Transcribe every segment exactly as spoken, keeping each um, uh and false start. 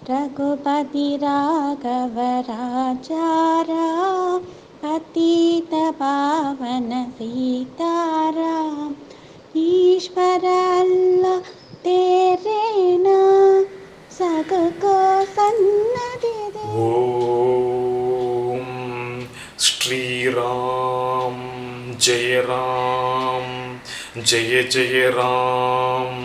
रघुपति राघव राजा राम पतित पावन सीताराम ईश्वर अल्लाह तेरे नाम सबको सन्नति दे। ओम श्री राम जय राम जय जय राम.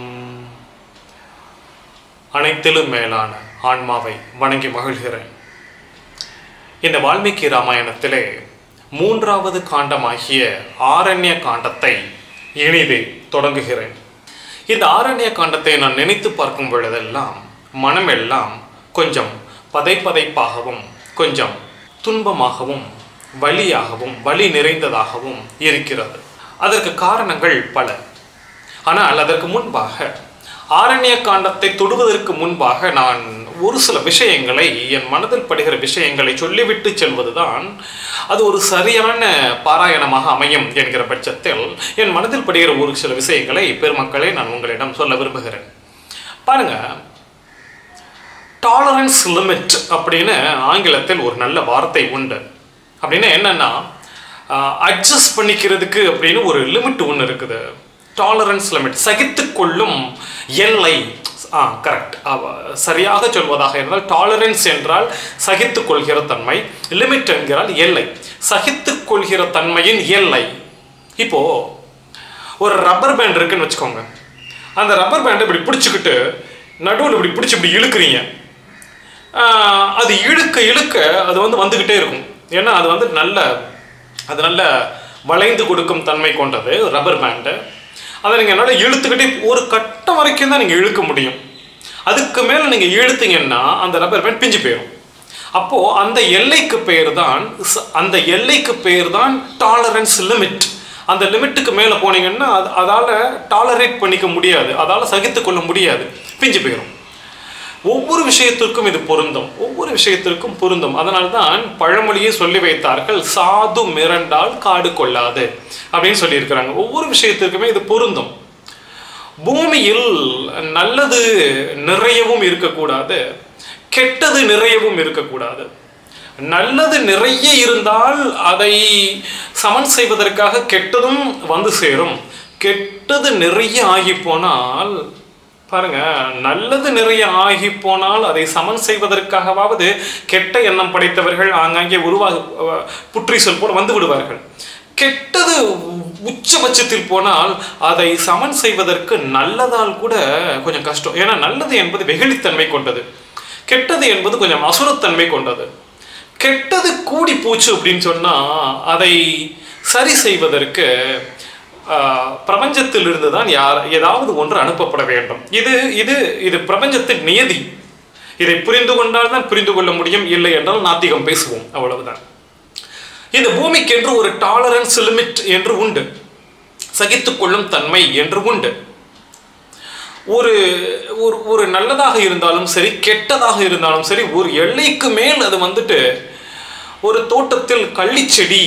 அனைத்திலும் மேலான ஆன்மாவை வணங்கி மகிழ்கிறேன். இந்த வால்மீகி ராமாயணத்திலே மூன்றாவது காண்டமாகிய ஆரண்ய காண்டத்தை இனிதே தொடங்குகிறேன். இந்த ஆரண்ய காண்டத்தை நான் நினைத்து பார்க்கும் பொழுதெல்லாம் மனமெல்லாம் கொஞ்சம் பதைப்பதைப்பாகவும் கொஞ்சம் துன்பமாகவும் வலியாகவும் வலி நிறைந்ததாகவும் இருக்கிறது. அதற்கு காரணங்கள் பல. ஆனால் அதற்கு முன்பாக ஆரண்ய காண்டத்தை தொடுவதற்கு முன்பாக நான் ஒரு சில விஷயங்களை, என் மனதில் படுகிற விஷயங்களை சொல்லிவிட்டு செல்வதுதான் அது ஒரு சரியான பாராயணமாக அமையும் என்கிற பட்சத்தில் என் மனதில் படுகிற ஒரு சில விஷயங்களை பெருமக்களை நான் உங்களிடம் சொல்ல விரும்புகிறேன். பாருங்க, டாலரன்ஸ் லிமிட் அப்படின்னு ஆங்கிலத்தில் ஒரு நல்ல வார்த்தை உண்டு. அப்படின்னா என்னன்னா, அட்ஜஸ்ட் பண்ணிக்கிறதுக்கு அப்படின்னு ஒரு லிமிட் ஒன்று இருக்குது. டாலரன்ஸ் லிமிட், சகித்து கொள்ளும் எல்லை. ஆ கரெக்ட், சரியாக சொல்வதாக இருந்தால் டாலரன்ஸ் என்றால் சகித்து கொள்கிற தன்மை, லிமிட் என்கிறால் எல்லை, சகித்து கொள்கிற தன்மையின் எல்லை. இப்போ ஒரு ரப்பர் பேண்ட் இருக்குன்னு வச்சுக்கோங்க. அந்த ரப்பர் பேண்டை இப்படி பிடிச்சிக்கிட்டு நடுவில் இப்படி பிடிச்சி இப்படி இழுக்கிறீங்க. அது இழுக்க இழுக்க அது வந்து வந்துக்கிட்டே இருக்கும். ஏன்னா அது வந்து நல்ல அது நல்ல வளைந்து கொடுக்கும் தன்மை கொண்டது ரப்பர் பேண்டு. அதை நீங்கள் என்னால் இழுத்துக்கிட்டே ஒரு கட்டம் வரைக்கும் தான் நீங்கள் இழுக்க முடியும். அதுக்கு மேலே நீங்கள் இழுத்தீங்கன்னா அந்த ரப்பர் பேண்ட் பிஞ்சு போயிடும். அப்போது அந்த எல்லைக்கு பெயர் தான் அந்த எல்லைக்கு பெயர் தான் டாலரன்ஸ் லிமிட். அந்த லிமிட்டுக்கு மேலே போனீங்கன்னா அது அதால் டாலரேட் பண்ணிக்க முடியாது, அதால் சகித்து கொள்ள முடியாது, பிஞ்சு போயிடும். ஒவ்வொரு விஷயத்திற்கும் இது பொருந்தும், ஒவ்வொரு விஷயத்திற்கும் பொருந்தும். அதனால்தான் பழமொழியை சொல்லி வைத்தார்கள், சாது மிரண்டால் காடு கொள்ளாது அப்படின்னு சொல்லியிருக்கிறாங்க. ஒவ்வொரு விஷயத்திற்குமே இது பொருந்தும். பூமியில் நல்லது நிறையவும் இருக்கக்கூடாது, கெட்டது நிறையவும் இருக்கக்கூடாது. நல்லது நிறைய இருந்தால் அதை சமன் செய்வதற்காக கெட்டதும் வந்து சேரும். கெட்டது நிறைய ஆகி போனால் பாருங்க, நல்லது நிறைய ஆகி போனால் அதை சமன் செய்வதற்காகவாவது கெட்ட எண்ணம் படைத்தவர்கள் ஆங்காங்கே உருவாக புற்றி சொல் போல வந்து விடுவார்கள். கெட்டது உச்சபட்சத்தில் போனால் அதை சமன் செய்வதற்கு நல்லதால் கூட கொஞ்சம் கஷ்டம். ஏன்னா நல்லது என்பது வெகுளித்தன்மை கொண்டது, கெட்டது என்பது கொஞ்சம் அசுரத்தன்மை கொண்டது. கெட்டது கூடி போச்சு அப்படின்னு சொன்னால் அதை சரி செய்வதற்கு பிரபஞ்சத்தில் இருந்து தான் யார் ஏதாவது ஒன்று அனுப்பப்பட வேண்டும். இது இது இது பிரபஞ்சத்தின் நியதி. இதை புரிந்து கொண்டால் தான் புரிந்து கொள்ள முடியும், இல்லை என்றால் நாத்திகம் பேசுவோம், அவ்வளவுதான். இந்த பூமிக்கு என்று ஒரு டாலரன்ஸ் லிமிட் என்று உண்டு, சகித்துக் கொள்ளும் தன்மை என்று உண்டு. ஒரு ஒரு நல்லதாக இருந்தாலும் சரி, கெட்டதாக இருந்தாலும் சரி, ஒரு எல்லைக்கு மேல் அது வந்துட்டு ஒரு தோட்டத்தில் கள்ளிச்செடி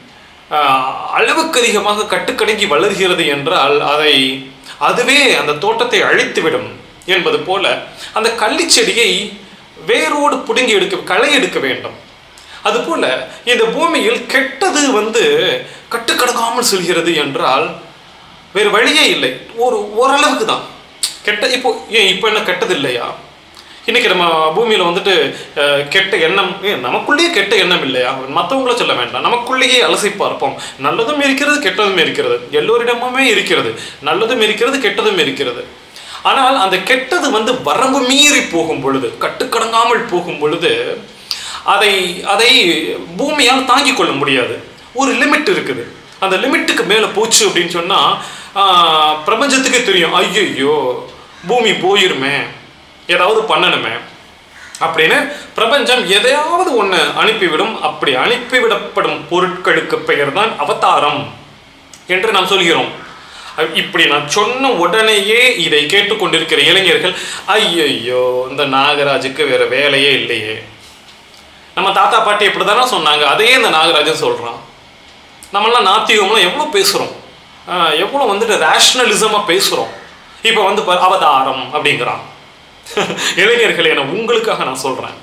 அளவுக்கு அதிகமாக கட்டுக்கடங்கி வளர்கிறது என்றால் அதை அதுவே அந்த தோட்டத்தை அழித்துவிடும் என்பது போல அந்த கள்ளிச்செடியை வேரோடு பிடுங்கி எடுக்க களை எடுக்க வேண்டும். அதுபோல இந்த பூமியில் கெட்டது வந்து கட்டுக்கடங்காமல் செல்கிறது என்றால் வேறு வழியே இல்லை. ஒரு ஓரளவுக்கு தான் கெட்ட. இப்போ ஏன் இப்போ என்ன கெட்டது இல்லையா? இன்னைக்கு நம்ம பூமியில் வந்துட்டு கெட்ட எண்ணம், நமக்குள்ளேயே கெட்ட எண்ணம் இல்லையா? மற்றவங்கள சொல்ல வேண்டாம், நமக்குள்ளேயே அலசி பார்ப்போம். நல்லதும் இருக்கிறது, கெட்டதும் இருக்கிறது, எல்லோரிடமுமே இருக்கிறது. நல்லதும் இருக்கிறது, கெட்டதும் இருக்கிறது. ஆனால் அந்த கெட்டது வந்து வரம்பு மீறி போகும் பொழுது, கட்டுக்கடங்காமல் போகும் பொழுது அதை அதை பூமியால் தாங்கிக் கொள்ள முடியாது. ஒரு லிமிட் இருக்குது. அந்த லிமிட்டுக்கு மேலே போச்சு அப்படின்னு சொன்னால் பிரபஞ்சத்துக்கே தெரியும், ஐயோ பூமி போயிருமே, ஏதாவது பண்ணணுமே அப்படின்னு பிரபஞ்சம் எதையாவது ஒன்று அனுப்பிவிடும். அப்படி அனுப்பிவிடப்படும் பொருட்களுக்கு பெயர் தான் அவதாரம் என்று நாம் சொல்கிறோம். இப்படி நான் சொன்ன உடனேயே இதை கேட்டுக்கொண்டிருக்கிற இளைஞர்கள், ஐயோ இந்த நாகராஜுக்கு வேற வேலையே இல்லையே, நம்ம தாத்தா பாட்டி இப்படி தானே சொன்னாங்க, அதையே இந்த நாகராஜன் சொல்கிறான். நம்மளாம் நாத்திகம்லாம் எவ்வளோ பேசுகிறோம், எவ்வளோ வந்துட்டு ரேஷ்னலிசமாக பேசுகிறோம். இப்போ வந்து அவதாரம் அப்படிங்கிறான். இளைஞர்களே, நான் உங்களுக்காக நான் சொல்கிறேன்.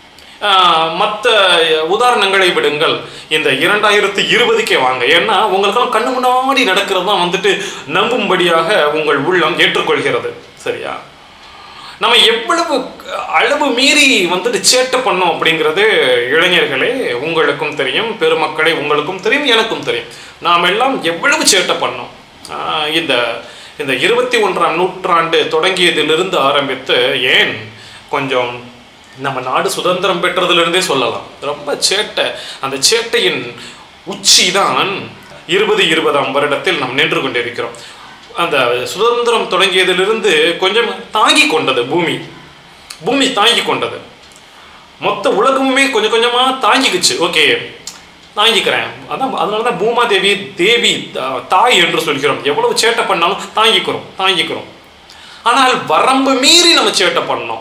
மற்ற உதாரணங்களை விடுங்கள், இந்த இரண்டாயிரத்தி இருபதுக்கே வாங்க. ஏன்னா உங்களுக்கெல்லாம் கண்ணு முன்னாடி நடக்கிறது தான் வந்துட்டு நம்பும்படியாக உங்கள் உள்ளம் ஏற்றுக்கொள்கிறது. சரியா? நம்ம எவ்வளவு அளவு மீறி வந்துட்டு சேட்டை பண்ணோம் அப்படிங்கிறது இளைஞர்களே உங்களுக்கும் தெரியும், பெருமக்களே உங்களுக்கும் தெரியும், எனக்கும் தெரியும். நாம் எல்லாம் எவ்வளவு சேட்டை பண்ணோம். இந்த இந்த இருபத்தி ஒன்றாம் நூற்றாண்டு தொடங்கியதிலிருந்து ஆரம்பித்து, ஏன் கொஞ்சம் நம்ம நாடு சுதந்திரம் பெற்றதிலிருந்தே சொல்லலாம், ரொம்ப சேட்டை. அந்த சேட்டையின் உச்சி தான் இருபது இருபதாம் வருடத்தில் நாம் நின்று கொண்டிருக்கிறோம். அந்த சுதந்திரம் தொடங்கியதிலிருந்து கொஞ்சம் தாங்கி கொண்டது பூமி பூமி தாங்கி கொண்டது. மொத்த உலகமுமே கொஞ்சம் கொஞ்சமாக தாங்கிக்குச்சு. ஓகே, தாங்கிக்கிறேன். அதான் அதனால தான் பூமா தேவி தேவி தாய் என்று சொல்கிறோம். எவ்வளவு சேட்டை பண்ணாலும் தாங்கிக்கிறோம் தாங்கிக்கிறோம் ஆனால் வரம்பு மீறி நம்ம சேட்டை பண்ணோம்.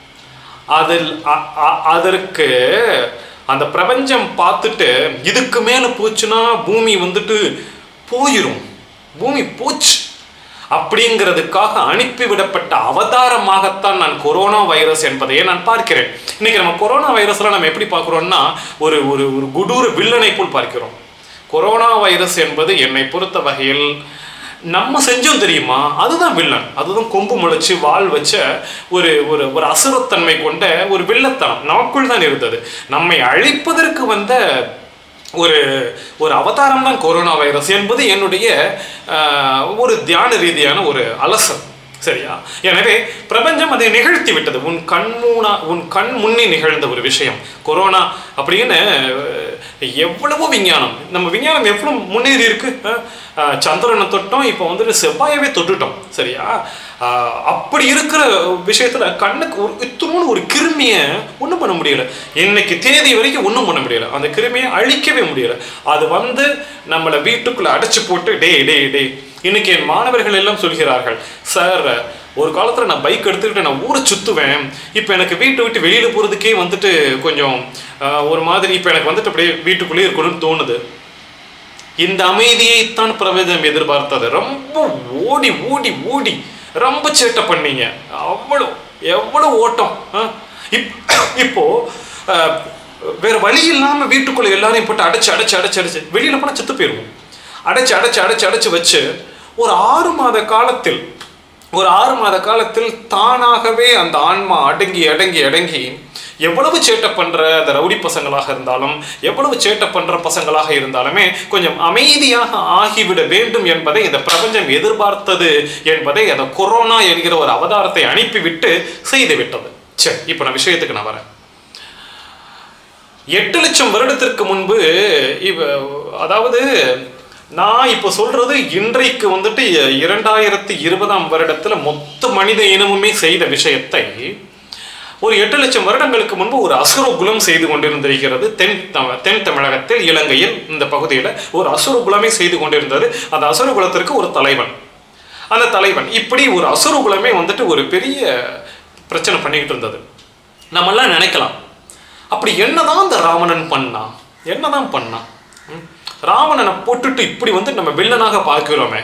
அதில் அதற்கு அந்த பிரபஞ்சம் பார்த்துட்டு இதுக்கு மேலே போச்சுன்னா பூமி வந்துட்டு போயிடும், பூமி போச்சு அப்படிங்கிறதுக்காக அனுப்பிவிடப்பட்ட அவதாரமாகத்தான் நான் கொரோனா வைரஸ் என்பதையே நான் பார்க்கிறேன். இன்னைக்கு நம்ம கொரோனா வைரஸ்ல நம்ம எப்படி பார்க்கிறோம்னா ஒரு ஒரு ஒரு கொடூர வில்லனை போல் பார்க்கிறோம். கொரோனா வைரஸ் என்பது என்னை பொறுத்த வகையில் நம்ம செஞ்சோம் தெரியுமா, அதுதான் வில்லன். அதுதான் கொம்பு முளைச்சு வால் வச்ச ஒரு ஒரு ஒரு அசுரத்தன்மை கொண்ட ஒரு வில்லத்தனம் நமக்குள் தான் இருந்தது. நம்மை அழிப்பதற்கு வந்த ஒரு ஒரு அவதாரம் தான் கொரோனா வைரஸ் என்பது என்னுடைய ஒரு தியான ரீதியான ஒரு அலசல். சரியா? எனவே பிரபஞ்சம் அதை நிகழ்த்தி விட்டது. உன் கண்மூனா உன் கண் முன்னே நிகழ்ந்த ஒரு விஷயம் கொரோனா அப்படின்னு. எவ்வளவோ விஞ்ஞானம், நம்ம விஞ்ஞானம் எவ்வளவு முன்னேறி இருக்கு. சந்திரனை தொட்டோம், இப்போ வந்துட்டு செவ்வாயவே தொட்டுட்டோம். சரியா? அப்படி இருக்கிற விஷயத்துல கண்ணுக்கு ஒரு இத்தனோன்னு ஒரு கிருமியை ஒன்றும் பண்ண முடியல. இன்னைக்கு தேதி வரைக்கும் ஒன்றும் பண்ண முடியல. அந்த கிருமியை அழிக்கவே முடியல. அது வந்து நம்மளை வீட்டுக்குள்ள அடைச்சு போட்டு டே டே டே இன்னைக்கு என் மாணவர்கள் எல்லாம் சொல்கிறார்கள், சார் ஒரு காலத்தில் நான் பைக் எடுத்துக்கிட்டு நான் ஊரை சுற்றுவேன், இப்போ எனக்கு வீட்டை விட்டு வெளியில் போகிறதுக்கே வந்துட்டு கொஞ்சம் ஒரு மாதிரி, இப்போ எனக்கு வந்துட்டு அப்படியே வீட்டுக்குள்ளேயே இருக்கணும்னு தோணுது. இந்த அமைதியைத்தான் பிரபஞ்சம் எதிர்பார்த்தது. ரொம்ப ஓடி ஓடி ஓடி ரொம்ப சேட்டை பண்ணீங்க. அவ்வளோ எவ்வளோ ஓட்டம். இப்போ வேற வழி இல்லாமல் வீட்டுக்குள்ளே எல்லாரையும் போட்டு அடைச்சு அடைச்சு அடைச்சு அடைச்சு வெளியில் போனால் செத்து போயிடுவோம். அடைச்சு அடைச்சு அடைச்சு அடைச்சு வச்சு ஒரு ஆறு மாத காலத்தில் ஒரு ஆறு மாத காலத்தில் தானாகவே அந்த ஆன்மா அடங்கி அடங்கி அடங்கி எவ்வளவு சேட்டை பண்ணுற அந்த ரவுடி பசங்களாக இருந்தாலும் எவ்வளவு சேட்டை பண்ணுற பசங்களாக இருந்தாலுமே கொஞ்சம் அமைதியாக ஆகிவிட வேண்டும் என்பதை இந்த பிரபஞ்சம் எதிர்பார்த்தது என்பதை அந்த கொரோனா என்கிற ஒரு அவதாரத்தை அனுப்பிவிட்டு செய்து விட்டது. சரி, இப்போ நான் விஷயத்துக்கு நான் வரேன். எட்டு லட்சம் வருடத்திற்கு முன்பு இவ அதாவது நான் இப்போ சொல்றது இன்றைக்கு வந்துட்டு இரண்டாயிரத்தி இருபதாம் வருடத்துல மொத்த மனித இனமுமே செய்த விஷயத்தை ஒரு எட்டு லட்சம் வருடங்களுக்கு முன்பு ஒரு அசுரகுலம் செய்து கொண்டிருந்திருக்கிறது. தென் தமிழ் தென் தமிழகத்தில் இலங்கையில் இந்த பகுதியில் ஒரு அசுரகுலமே செய்து கொண்டிருந்தது. அந்த அசுரகுலத்திற்கு ஒரு தலைவன். அந்த தலைவன் இப்படி ஒரு அசுரகுலமே வந்துட்டு ஒரு பெரிய பிரச்சனை பண்ணிக்கிட்டு இருந்தது. நம்மெல்லாம் நினைக்கலாம், அப்படி என்னதான் இந்த ராவணன் பண்ணா என்னதான் பண்ணா ராவணனை போட்டுட்டு இப்படி வந்து நம்ம வில்லனாக பார்க்கிறோமே.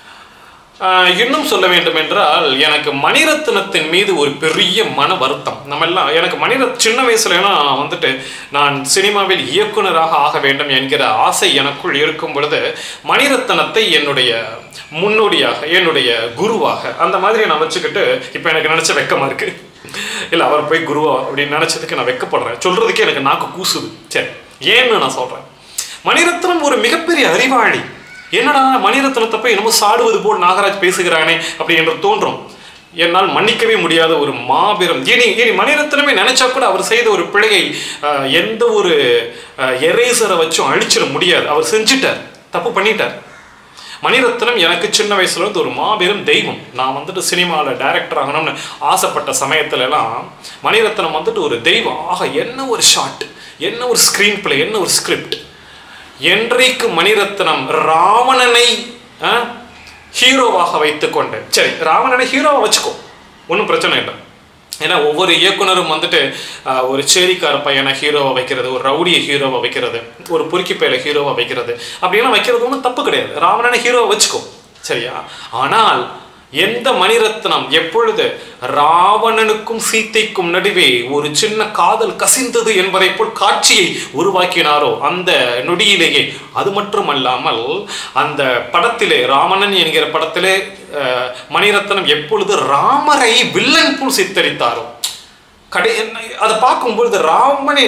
இன்னும் சொல்ல வேண்டும் என்றால் எனக்கு மணிரத்னத்தின் மீது ஒரு பெரிய மன வருத்தம். நம்ம எல்லாம் எனக்கு மணிரத் சின்ன வயசுலலாம் வந்துட்டு நான் சினிமாவில் இயக்குனராக ஆக வேண்டும் என்கிற ஆசை எனக்குள் இருக்கும் பொழுது மணிரத்னத்தை என்னுடைய முன்னோடியாக என்னுடைய குருவாக அந்த மாதிரி நான் வச்சுக்கிட்டு இப்போ எனக்கு நினச்ச வெக்கமாக இருக்குது. இல்லை, அவர் போய் குருவா அப்படின்னு நினச்சதுக்கு நான் வெக்கப்படுறேன். சொல்கிறதுக்கே எனக்கு நாக்கு கூசுது. சரி, ஏன்னு நான் சொல்கிறேன். மணிரத்னம் ஒரு மிகப்பெரிய அறிவாளி. என்னடா மணிரத்னத்தை போய் என்னமோ சாடுவது போல் நாகராஜ் பேசுகிறானே அப்படி என்று தோன்றும். என்னால் மன்னிக்கவே முடியாத ஒரு மாபெரும் இனி இனி மணிரத்னமே நினைச்சா கூட அவர் செய்த ஒரு பிழையை எந்த ஒரு எரேசரை வச்சும் அழிச்சிட முடியாது. அவர் செஞ்சுட்டார், தப்பு பண்ணிட்டார். மணிரத்னம் எனக்கு சின்ன வயசுல இருந்து ஒரு மாபெரும் தெய்வம். நான் வந்துட்டு சினிமாவில் டைரக்டர் ஆகணும்னு ஆசைப்பட்ட சமயத்துல எல்லாம் மணிரத்னம் வந்துட்டு ஒரு தெய்வம். ஆக என்ன ஒரு ஷாட், என்ன ஒரு ஸ்கிரீன் பிளே, என்ன ஒரு ஸ்கிரிப்ட். என்றைக்கு மணிரத்னம் ராவணனை ஹீரோவாக வைத்துக்கொண்டு, சரி ராவணனை ஹீரோவை வச்சுக்கோ, ஒன்றும் பிரச்சனை இல்லை. ஏன்னா ஒவ்வொரு இயக்குனரும் வந்துட்டு ஒரு சேரிக்கார பையனை ஹீரோவை வைக்கிறது, ஒரு ரவுடியை ஹீரோவை வைக்கிறது, ஒரு பொறுக்கி பையில ஹீரோவை வைக்கிறது அப்படின்னா வைக்கிறது ஒன்றும் தப்பு கிடையாது. ராவணனை ஹீரோவை வச்சுக்கோ, சரியா? ஆனால் எந்த மணிரத்னம் எப்பொழுது ராவணனுக்கும் சீத்தைக்கும் நடுவே ஒரு சின்ன காதல் கசிந்தது என்பதை போல் காட்சியை உருவாக்கினாரோ அந்த நொடியிலேயே, அது மட்டுமல்லாமல் அந்த படத்திலே ராவணன் என்கிற படத்திலே மணிரத்னம் எப்பொழுது ராமரை வில்லன் போல் சித்தரித்தாரோ, கடை அதை பார்க்கும்பொழுது ராமனை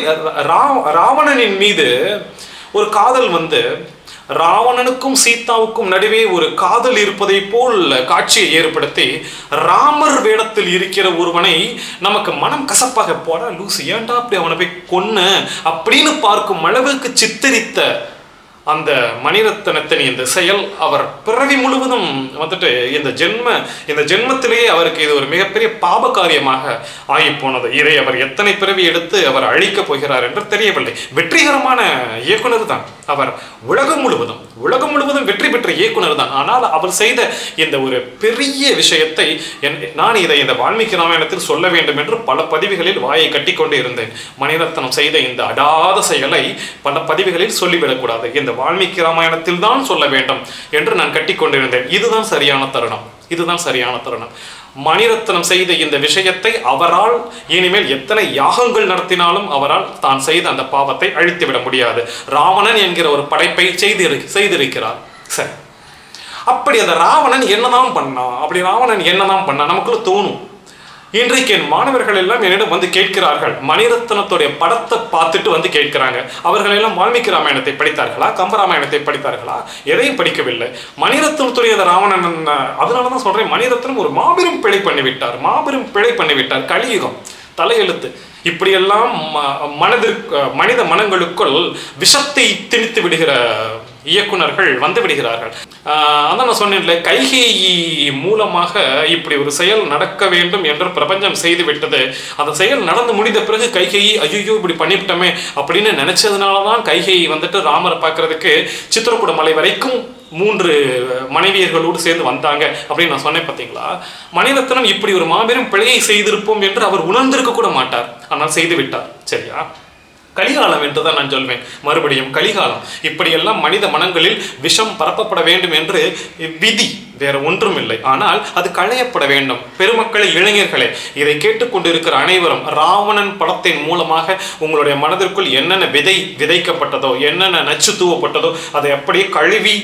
ராவணனின் மீது ஒரு காதல் வந்து ராவணனுக்கும் சீதாவுக்கும் நடுவே ஒரு காதல் இருப்பதை போல் காட்சியை ஏற்படுத்தி ராமர் வேடத்தில் இருக்கிற ஒருவனை நமக்கு மனம் கசப்பாக போடா லூசு ஏன்டா அப்படி அவனை போய் கொன்னு அப்படின்னு பார்க்கும் அளவுக்கு சித்தரித்த அந்த மணிரத்னத்தின் இந்த செயல் அவர் பிறவி முழுவதும் வந்துட்டு இந்த ஜென்ம இந்த ஜென்மத்திலேயே அவருக்கு இது ஒரு மிகப்பெரிய பாப காரியமாக ஆகி போனது. இதை அவர் எத்தனை பிறவி எடுத்து அவர் அழிக்கப் போகிறார் என்று தெரியவில்லை. வெற்றிகரமான இயக்குனர் தான் அவர், உலகம் முழுவதும் உலகம் முழுவதும் வெற்றி பெற்ற இயக்குனர் தான். ஆனால் அவர் செய்த இந்த ஒரு பெரிய விஷயத்தை நான் இதை இந்த வால்மீகி ராமாயணத்தில் சொல்ல வேண்டும் என்று பல பதிவுகளில் வாயை கட்டி கொண்டு இருந்தேன். மணிரத்னம் செய்த இந்த அடாத செயலை பல பதிவுகளில் சொல்லிவிடக்கூடாது, இந்த வால்மீகி ராமாயணத்தில் தான் சொல்ல வேண்டும் என்று நான் கட்டி கொண்டிருந்தேன். இதுதான் சரியான தருணம், இதுதான் சரியான தருணம். மணிரத்னம் செய்த இந்த விஷயத்தை அவரால் இனிமேல் எத்தனை யாகங்கள் நடத்தினாலும் அவரால் தான் செய்த அந்த பாவத்தை அழித்துவிட முடியாது. ராவணன் என்கிற ஒரு படைப்பை செய்து செய்திருக்கிறார். சரி, அப்படி அந்த ராவணன் என்னதான் பண்ணா, அப்படி ராவணன் என்னதான் பண்ணா நமக்குள்ள தோணும். இன்றைக்கு என் மாணவர்கள் எல்லாம் என்னிடம் வந்து கேட்கிறார்கள், மணிரத்னத்துடைய படத்தை பார்த்துட்டு வந்து கேட்கிறாங்க. அவர்கள் எல்லாம் வால்மீகி ராமாயணத்தை படித்தார்களா, கம்பராமாயணத்தை படித்தார்களா? எதையும் படிக்கவில்லை. மணிரத்னத்துடைய ராவணன், அதனாலதான் சொல்றேன், மணிரத்னம் ஒரு மாபெரும் பிழை பண்ணிவிட்டார், மாபெரும் பிழை பண்ணிவிட்டார். கலியுகம் தலையெழுத்து. இப்படியெல்லாம் மனதிற்கு மனித மனங்களுக்குள் விஷத்தை திணித்து விடுகிற இயக்குனர்கள் வந்து விடுகிறார்கள். அதான் நான் சொன்னேன்ல, கைகேயி மூலமாக இப்படி ஒரு செயல் நடக்க வேண்டும் என்று பிரபஞ்சம் செய்து விட்டது. அந்த செயல் நடந்து முடிந்த பிறகு கைகேயி ஐயோ இப்படி பண்ணிவிட்டோமே அப்படின்னு நினைச்சதுனாலதான் கைகேயி வந்துட்டு ராமரை பார்க்கறதுக்கு சித்திரக்கூட மலை வரைக்கும் மூன்று மனைவியர்களோடு சேர்ந்து வந்தாங்க அப்படின்னு நான் சொன்னேன். பார்த்தீங்களா, மணிரத்னம் இப்படி ஒரு மாபெரும் பிழையை செய்திருப்போம் என்று அவர் உணர்ந்திருக்க கூட மாட்டார், ஆனால் செய்து விட்டார். சரியா? கலிகாலம் என்றுதான் நான் சொல்வேன். மறுபடியும் கலிகாலம். இப்படியெல்லாம் மனித மனங்களில் விஷம் பரப்பப்பட வேண்டும் என்று விதி, வேற ஒன்றும் இல்லை. ஆனால் அது களையப்பட வேண்டும். பெருமக்களே, இளைஞர்களே, இதை கேட்டுக்கொண்டிருக்கிற அனைவரும் ராவணன் படத்தின் மூலமாக உங்களுடைய மனதிற்குள் என்னென்ன விதை விதைக்கப்பட்டதோ, என்னென்ன நச்சு தூவப்பட்டதோ அதை அப்படியே கழுவி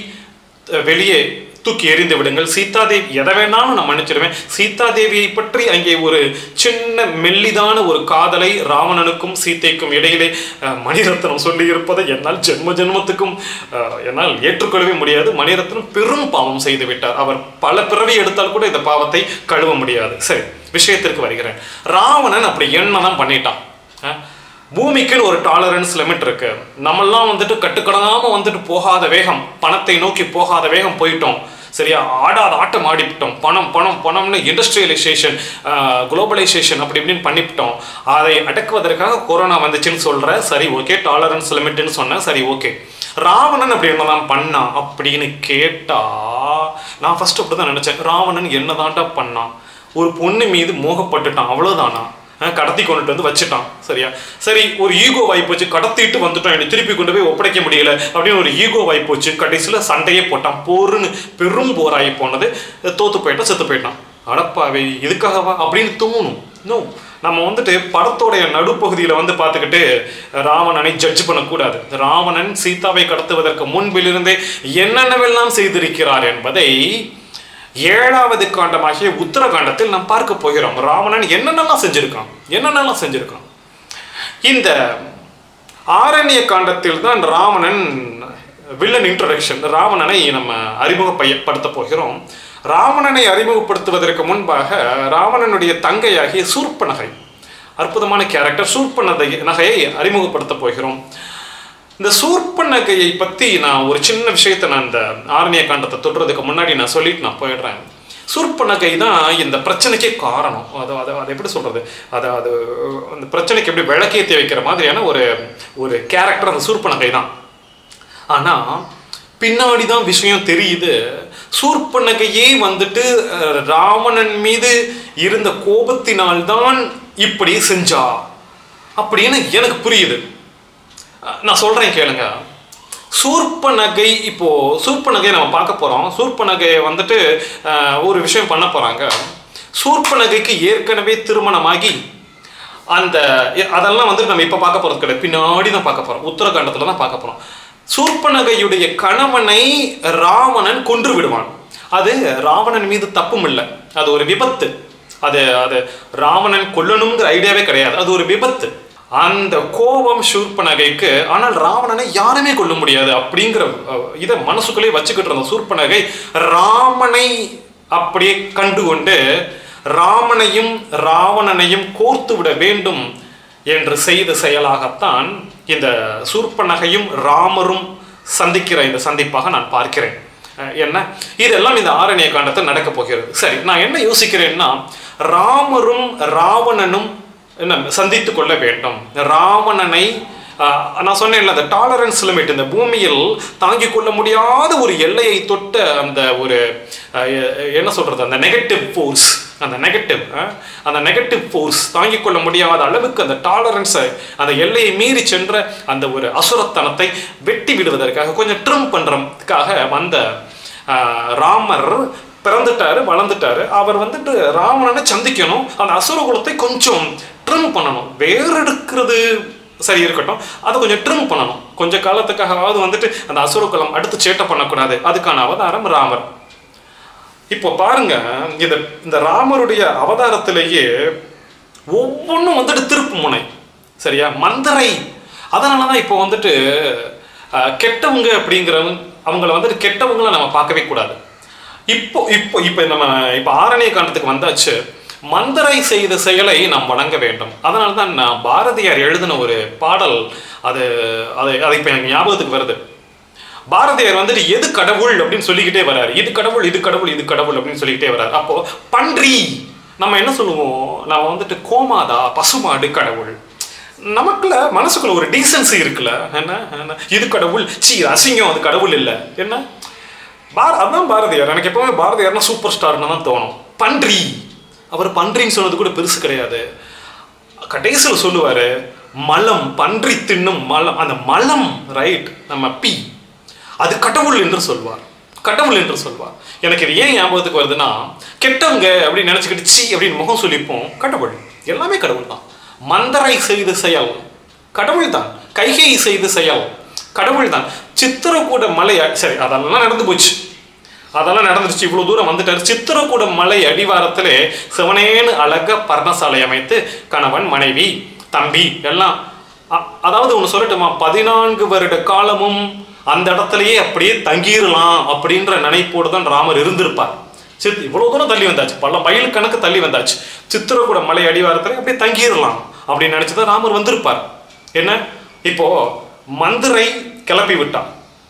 வெளியே தூக்கி எறிந்து விடுங்கள். சீதாதேவி எதை வேணாலும் நான் மன்னிச்சிடுவேன். சீதாதேவியை பற்றி அங்கே ஒரு சின்ன மெல்லிதான ஒரு காதலை ராவணனுக்கும் சீதைக்கும் இடையிலே மணிரத்னம் சொல்லி இருப்பதை என்னால் ஜென்ம ஜென்மத்துக்கும் என்னால் ஏற்றுக்கொள்ளவே முடியாது. மணிரத்னம் பெரும் பாவம் செய்து விட்டார். அவர் பல பிறவி எடுத்தால் கூட இந்த பாவத்தை கழுவ முடியாது. சரி, விஷயத்திற்கு வருகிறேன். ராவணன் அப்படி என்னதான் பண்ணிட்டான்? பூமிக்குன்னு ஒரு டாலரன்ஸ் லிமிட் இருக்கு. நம்மெல்லாம் வந்துட்டு கட்டுக்கடங்காம வந்துட்டு போகாத வேகம், பணத்தை நோக்கி போகாத வேகம் போயிட்டோம். சரியா? ஆடாத ஆட்டம் ஆடிவிட்டோம். பணம் பணம் பணம்னு இண்டஸ்ட்ரியலைசேஷன், குளோபலைசேஷன் அப்படி இப்படின்னு பண்ணிவிட்டோம். அதை அடக்குவதற்காக கொரோனா வந்துச்சுன்னு சொல்ற. சரி, ஓகே, டாலரன்ஸ் லிமிட்னு சொன்ன. சரி, ஓகே. ராவணன் அப்படி என்னதான் பண்ணா அப்படின்னு கேட்டா, நான் ஃபர்ஸ்ட் அப்படிதான் நினைச்சேன். ராவணன் என்னதான்டா பண்ணான்? ஒரு பொண்ணு மீது மோகப்பட்டுட்டான், அவ்வளவுதானா? கடத்தி கொண்டுட்டு வந்து வச்சுட்டான். சரியா? சரி, ஒரு ஈகோ வாய்ப்போச்சு. கடத்திட்டு வந்துட்டான், என்னை திருப்பி கொண்டு போய் ஒப்படைக்க முடியல அப்படின்னு ஒரு ஈகோ வாய்ப்போச்சு. கடைசியில் சண்டையே போட்டான். போருன்னு பெரும் போராகி போனது. தோத்து போயிட்டான், செத்து போயிட்டான். அடப்பாவே, இதுக்காகவா அப்படின்னு தோணும். நோ, நம்ம வந்துட்டு படத்தோடைய நடுப்பகுதியில் வந்து பார்த்துக்கிட்டு ராவணனை ஜட்ஜ் பண்ணக்கூடாது. ராவணன் சீதாவை கடத்துவதற்கு முன்பிலிருந்தே என்னென்னவெல்லாம் செய்திருக்கிறார் என்பதை ஏழாவது காண்டமாகிய உத்தரகாண்டத்தில் நாம் பார்க்க போகிறோம். ராவணன் என்னென்னலாம் செஞ்சிருக்கான், என்னென்னலாம் செஞ்சிருக்கான். இந்த ஆரண்ய காண்டத்தில் தான் ராவணன் வில்லன் இன்ட்ரோடக்ஷன், ராவணனை நம்ம அறிமுகப்படுத்த போகிறோம். ராவணனை அறிமுகப்படுத்துவதற்கு முன்பாக ராவணனுடைய தங்கையாகிய சூர்ப்பனகை, அற்புதமான கேரக்டர், சூர்ப்பனகை நகையை அறிமுகப்படுத்த போகிறோம். இந்த சூர்ப்பனகையை பற்றி நான் ஒரு சின்ன விஷயத்தை நான் இந்த ஆரண்ய காண்டத்தை தொடுறதுக்கு முன்னாடி நான் சொல்லிட்டு நான் போயிடுறேன். சூர்ப்பனகை தான் இந்த பிரச்சனைக்கே காரணம். அதை அதை அதை எப்படி சொல்கிறது, அதை அது அந்த பிரச்சனைக்கு எப்படி விளக்கேற்றி வைக்கிற மாதிரியான ஒரு ஒரு கேரக்டர் அந்த சூர்ப்பனகை தான். ஆனால் பின்னாடி தான் விஷயம் தெரியுது. சூர்ப்பனகையே வந்துட்டு ராவணன் மீது இருந்த கோபத்தினால்தான் இப்படி செஞ்சா அப்படின்னு எனக்கு புரியுது. நான் சொல்கிறேன் கேளுங்க. சூர்ப்பனகை, இப்போ சூர்ப்பனகை நம்ம பார்க்க போறோம். சூர்ப்பனகையை வந்துட்டு ஒரு விஷயம் பண்ண போறாங்க. சூர்ப்பனகைக்கு ஏற்கனவே திருமணமாகி அந்த அதெல்லாம் வந்துட்டு நம்ம இப்ப பார்க்க போறது கிடையாது, பின்னாடி தான் பார்க்க போறோம். உத்தரகாண்டத்துல தான் பார்க்க போறோம். சூர்ப்பனகையுடைய கணவனை ராவணன் கொன்று விடுவான். அது ராவணன் மீது தப்பும் இல்லை, அது ஒரு விபத்து. அது அது ராவணன் கொல்லணுங்கிற ஐடியாவே கிடையாது, அது ஒரு விபத்து. அந்த கோபம் சூர்ப்பனகைக்கு. ஆனால் ராவணனை யாருமே கொல்ல முடியாது அப்படிங்கிற இதை மனசுக்குள்ளே வச்சுக்கிட்டு இருந்த சூர்ப்பனகை ராமனை அப்படியே கண்டுகொண்டு ராமனையும் ராவணனையும் கோர்த்து விட வேண்டும் என்று செய்த செயலாகத்தான் இந்த சூர்ப்பனகையும் ராமரும் சந்திக்கிற இந்த சந்திப்பாக நான் பார்க்கிறேன். என்ன இதெல்லாம் இந்த ஆரண்ய காண்டத்தில் நடக்க போகிறது. சரி, நான் என்ன யோசிக்கிறேன்னா, ராமரும் ராவணனும் என்ன சந்தித்து கொள்ள வேண்டும். ராவணனை நான் சொன்னேன்ல, அந்த டாலரன்ஸ் லிமிட், இந்த பூமியில் தாங்கிக் கொள்ள முடியாத ஒரு எல்லையை தொட்ட அந்த ஒரு என்ன சொல்றது, அந்த நெகட்டிவ் ஃபோர்ஸ், அந்த நெகட்டிவ் அந்த நெகட்டிவ் ஃபோர்ஸ் தாங்கிக் கொள்ள முடியாத அளவுக்கு அந்த டாலரன்ஸை, அந்த எல்லையை மீறி சென்ற அந்த ஒரு அசுரத்தனத்தை வெட்டி விடுவதற்காக, கொஞ்சம் ட்ரிம் பண்றதுக்காக வந்த ராமர் பிறந்துட்டாரு, வளர்ந்துட்டாரு. அவர் வந்துட்டு ராவணனை சந்திக்கணும், அந்த அசுர குலத்தை கொஞ்சம் ட்ரிம் பண்ணணும். வேறெடுக்கிறது சரி இருக்கட்டும், அதை கொஞ்சம் ட்ரிம் பண்ணணும். கொஞ்ச காலத்துக்காகவாவது வந்துட்டு அந்த அசுர குலம் அடுத்து சேட்டை பண்ணக்கூடாது. அதுக்கான அவதாரம் ராமர். இப்போ பாருங்க, இந்த இந்த ராமருடைய அவதாரத்திலேயே ஒவ்வொன்றும் வந்துட்டு திருப்பு முனை. சரியா? மந்தரை. அதனாலதான் இப்போ வந்துட்டு கெட்டவங்க அப்படிங்கிறவங்க, அவங்கள வந்துட்டு கெட்டவங்களை நம்ம பார்க்கவே கூடாது. இப்போ இப்போ இப்போ நம்ம இப்போ ஆரண்ய காண்டத்துக்கு வந்தாச்சு. மந்தரை செய்த செயலை நாம் வணங்க வேண்டும். அதனால தான் நான் பாரதியார் எழுதின ஒரு பாடல், அது அது அது இப்போ எனக்கு ஞாபகத்துக்கு வருது. பாரதியார் வந்துட்டு எது கடவுள் அப்படின்னு சொல்லிக்கிட்டே வர்றாரு. இது கடவுள், இது கடவுள், இது கடவுள் அப்படின்னு சொல்லிக்கிட்டே வர்றாரு. அப்போ பன்றி, நம்ம என்ன சொல்லுவோம், நம்ம வந்துட்டு கோமாதா, பசுமாடு கடவுள். நமக்குள்ள மனசுக்குள்ள ஒரு டீசன்சி இருக்குல்ல, என்ன இது கடவுள், சீ அசிங்கம், அது கடவுள் இல்லை. என்ன பார அதுதான் பாரதியார். எனக்கு எப்பவுமே பாரதியார்னா சூப்பர் ஸ்டார்னு தான் தோணும். பன்றி, அவர் பன்றின்னு சொன்னது கூட பெருசு கிடையாது. கடைசியில் சொல்லுவாரு மலம், பன்றி தின்னும் மலம். அந்த மலம் ரைட், நம்ம பி, அது கடவுள் என்று சொல்வார், கடவுள் என்று சொல்வார். எனக்கு இது ஏன் ஞாபகத்துக்கு வருதுன்னா, கெட்டவங்க அப்படின்னு நினைச்சுக்கிட்டு சி அப்படின்னு முகம் சொல்லிப்போம். கடவுள், எல்லாமே கடவுள் தான். மந்தரை செய்த செயல் கடவுள் தான். கைகை செய்த செயல் கடவுள் தான். சித்திரக்கூட மலை, சரி அதெல்லாம் நடந்து போச்சு, அதெல்லாம் நடந்துருச்சு. இவ்வளவு தூரம் வந்துட்டாரு. சித்திரக்கூட மலை அடிவாரத்திலே சிவனேன்னு அழக பர்ணசாலை அமைத்து கணவன், மனைவி, தம்பி எல்லாம், அதாவது ஒன்று சொல்லட்டுமா, பதினான்கு வருட காலமும் அந்த இடத்துலயே அப்படியே தங்கிடலாம் அப்படின்ற நினைப்போடு தான் ராமர் இருந்திருப்பார். சித் இவ்வளவு தூரம் தள்ளி வந்தாச்சு, பல மைல் கணக்கு தள்ளி வந்தாச்சு. சித்திரக்கூட மலை அடிவாரத்துல அப்படியே தங்கிடலாம் அப்படின்னு நினைச்சுதான் ராமர் வந்திருப்பார். என்ன இப்போ மந்திரை கிளப்பி விட்டான்,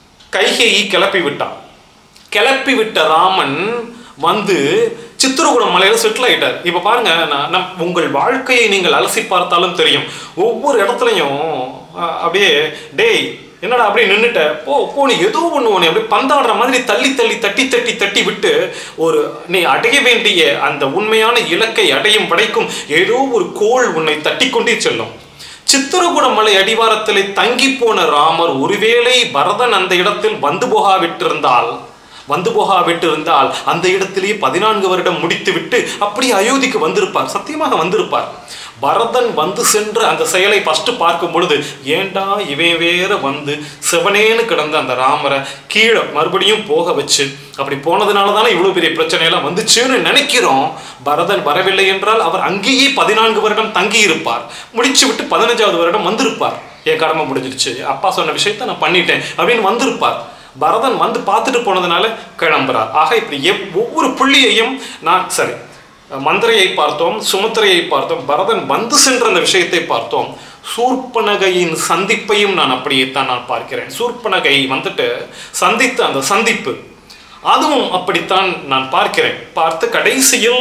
கைகேயி கிளப்பி விட்டான். கிளப்பி விட்ட ராமன் வந்து சித்திரக்கூட மலையில செட்டில் ஆயிட்டார். இப்ப பாருங்க, நம் உங்கள் வாழ்க்கையை நீங்கள் அலசி பார்த்தாலும் தெரியும், ஒவ்வொரு இடத்துலையும் அப்படியே டேய் என்னடா அப்படியே நின்றுட்ட, போ போ நீ ஏதோ ஒன்று ஒன்று அப்படியே பந்தாடுற மாதிரி தள்ளி தள்ளி தட்டி தட்டி தட்டி விட்டு ஒரு நீ அடைய வேண்டிய அந்த உண்மையான இலக்கை அடையும் படைக்கும் ஏதோ ஒரு கோள் உன்னை தட்டி கொண்டே செல்லும். சித்திரக்கூட மலை அடிவாரத்திலே தங்கி போன ராமர் ஒருவேளை பரதன் அந்த இடத்தில் வந்து போகாவிட்டிருந்தால் வந்து போகாவிட்டிருந்தால் அந்த இடத்திலேயே பதினான்கு வருடம் முடித்து விட்டு அப்படியே அயோத்திக்கு வந்திருப்பார், சத்தியமாக வந்திருப்பார். பரதன் வந்து சென்று அந்த செயலை ஃபர்ஸ்ட் பார்க்கும் பொழுது, ஏண்டா இவன் வேற வந்து சிவனேன்னு கிடந்த அந்த ராமரை கீழே மறுபடியும் போக வச்சு, அப்படி போனதுனால தானே இவ்வளவு பெரிய பிரச்சனையெல்லாம் வந்துச்சுன்னு நினைக்கிறோம். பரதன் வரவில்லை என்றால் அவர் அங்கேயே பதினான்கு வருடம் தங்கி இருப்பார், முடிச்சு விட்டு பதினஞ்சாவது வருடம் வந்திருப்பார். என் கடமை முடிஞ்சிருச்சு, அப்பா சொன்ன விஷயத்த நான் பண்ணிட்டேன் அப்படின்னு வந்திருப்பார். பரதன் வந்து பார்த்துட்டு போனதுனால கிளம்புறார். ஆக இப்படி ஒவ்வொரு புள்ளியையும் நான் சரி, மந்திரையை பார்த்தோம், சுமத்திரையை பார்த்தோம், பரதன் வந்து சென்ற அந்த விஷயத்தை பார்த்தோம். சூர்ப்பனகையின் சந்திப்பையும் நான் அப்படியே தான் நான் பார்க்கிறேன். சூர்ப்பனகை வந்துட்டு சந்தித்த அந்த சந்திப்பு, அதுவும் அப்படித்தான் நான் பார்க்கிறேன். பார்த்து கடைசியில்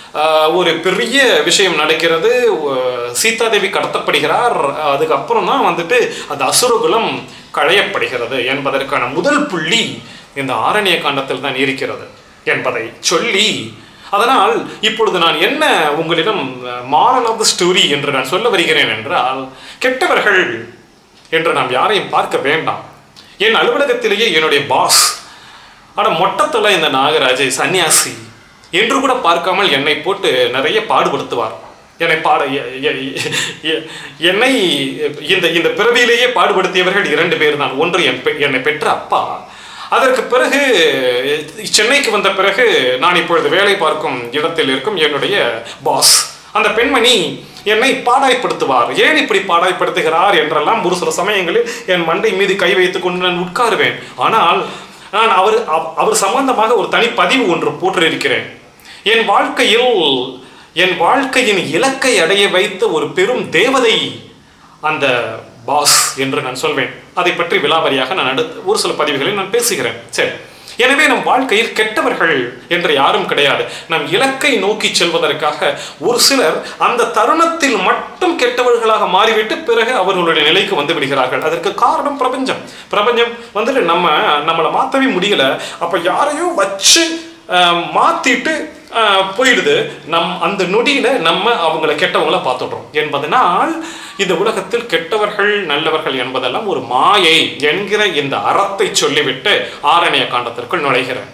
ஒரு பெரிய விஷயம் நடக்கிறது. சீதாதேவி கடத்தப்படுகிறார். அதுக்கப்புறம் தான் வந்துட்டு அந்த அசுரகுலம் களையப்படுகிறது என்பதற்கான முதல் புள்ளி இந்த ஆரண்ய காண்டத்தில் தான் இருக்கிறது என்பதை சொல்லி, அதனால் இப்பொழுது நான் என்ன உங்களிடம் மாரல் ஆஃப் தி ஸ்டோரி என்று நான் சொல்ல வருகிறேன் என்றால், கெட்டவர்கள் என்று நாம் யாரையும் பார்க்க வேண்டாம். என் அலுவலகத்திலேயே என்னுடைய பாஸ், ஆனால் மொட்டத்தில் இந்த நாகராஜை சன்னியாசி என்று கூட பார்க்காமல் என்னை போட்டு நிறைய பாடுபடுத்துவார். என்னை பாட என்னை இந்த இந்த பிறவியிலேயே பாடுபடுத்தியவர்கள் இரண்டு பேர் தான். ஒன்று என் என்னை பெற்ற அப்பா, அதற்கு பிறகு சென்னைக்கு வந்த பிறகு நான் இப்பொழுது வேலை பார்க்கும் இடத்தில் இருக்கும் என்னுடைய பாஸ். அந்த பெண்மணி என்னை பாடாய்ப்படுத்துவார். ஏன் இப்படி பாடாய்ப்படுத்துகிறார் என்றெல்லாம் ஒரு சில சமயங்களில் என் மண்டை மீது கை வைத்துக் கொண்டு நான் உட்காருவேன். ஆனால் நான் அவர் அவர் சம்பந்தமாக ஒரு தனி பதிவு ஒன்று போட்டிருக்கிறேன். என் வாழ்க்கையில் என் வாழ்க்கையின் இலக்கை அடைய வைத்த ஒரு பெரும் தேவதை அந்த பாஸ் என்று நான் சொல்வேன். அதை பற்றி விலாவரியாக நான் அடுத்த ஒரு சில பதிவுகளில் நான் பேசுகிறேன். சரி, எனவே நம் வாழ்க்கையில் கெட்டவர்கள் என்று யாரும் கிடையாது. நம் இலக்கை நோக்கி செல்வதற்காக ஒரு சிலர் அந்த தருணத்தில் மட்டும் கெட்டவர்களாக மாறிவிட்டு பிறகு அவர்களுடைய நிலைக்கு வந்து விடுகிறார்கள். அதற்கு காரணம் பிரபஞ்சம். பிரபஞ்சம் வந்துட்டு நம்ம நம்மளை மாற்றவே முடியல, அப்போ யாரையோ வச்சு மாற்றிட்டு போயிடுது. நம் அந்த நொடியில நம்ம அவங்கள கெட்டவங்கள பார்த்துடுறோம் என்பதனால் இந்த உலகத்தில் கெட்டவர்கள் நல்லவர்கள் என்பதெல்லாம் ஒரு மாயை என்கிற இந்த அறத்தை சொல்லிவிட்டு ஆரண்ய காண்டத்திற்குள் நுழைகிறேன்.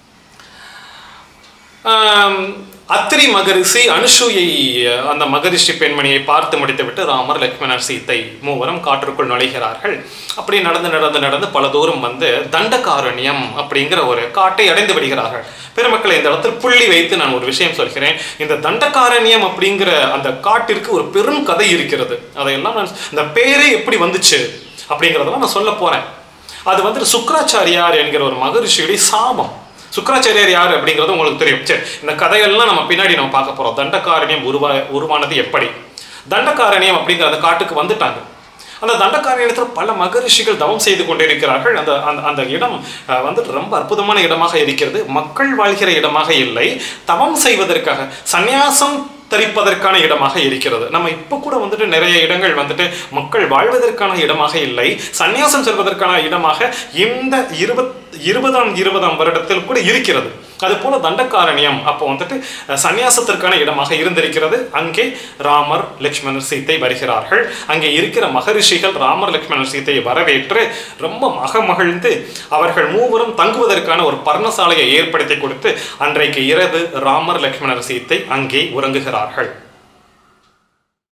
அத்திரி மகரிஷி அனுசூயை அந்த மகரிஷி பெண்மணியை பார்த்து முடித்துவிட்டு ராமர், லக்ஷ்மணர், சீத்தை மூவரும் காற்றுக்குள் நுழைகிறார்கள். அப்படி நடந்து நடந்து நடந்து பல தூரம் வந்து தண்டகாரண்யம் அப்படிங்கிற ஒரு காட்டை அடைந்து விடுகிறார்கள். பெருமக்களை, இந்த இடத்தில் புள்ளி வைத்து நான் ஒரு விஷயம் சொல்கிறேன். இந்த தண்டகாரண்யம் அப்படிங்கிற அந்த காட்டிற்கு ஒரு பெரும் கதை இருக்கிறது. அதையெல்லாம் நான் இந்த பேரே எப்படி வந்துச்சு அப்படிங்கிறதெல்லாம் நான் சொல்ல போறேன். அது வந்துட்டு சுக்ராச்சாரியார் என்கிற ஒரு மகரிஷியுடைய சாபம். சுக்ராச்சாரியார் யார் அப்படிங்கிறது உங்களுக்கு தெரியும். சரி, இந்த கதையெல்லாம் நம்ம பின்னாடி நம்ம பார்க்க போறோம். தண்டகாரண்யம் உருவா உருவானது எப்படி. தண்டகாரண்யம் அப்படிங்கிற அந்த காட்டுக்கு வந்துட்டாங்க. அந்த தண்டகாரண்யத்தில் பல மகரிஷிகள் தவம் செய்து கொண்டிருக்கிறார்கள். அந்த அந்த இடம் வந்துட்டு ரொம்ப அற்புதமான இடமாக இருக்கிறது. மக்கள் வாழ்கிற இடமாக இல்லை, தவம் செய்வதற்காக சந்நியாசம் தரிப்பதற்கான இடமாக இருக்கிறது. நம்ம இப்போ கூட வந்துட்டு நிறைய இடங்கள் வந்துட்டு மக்கள் வாழ்வதற்கான இடமாக இல்லை, சந்நியாசம் செல்வதற்கான இடமாக இந்த இருபத் இருபதாம் இருபதாம் வருடத்தில் கூட இருக்கிறது. அது போல தண்டகாரண்யம் அப்போ வந்துட்டு சந்நியாசத்திற்கான இடமாக இருந்திருக்கிறது. அங்கே ராமர், லக்ஷ்மணர், சீத்தை வருகிறார்கள். அங்கே இருக்கிற மகரிஷிகள் ராமர், லக்ஷ்மணர், சீத்தையை வரவேற்று ரொம்ப மகமகிழ்ந்து அவர்கள் மூவரும் தங்குவதற்கான ஒரு பர்ணசாலையை ஏற்படுத்தி கொடுத்து அன்றைக்கு இரவு ராமர், லக்ஷ்மணர், சீத்தை அங்கே உறங்குகிறார்கள்.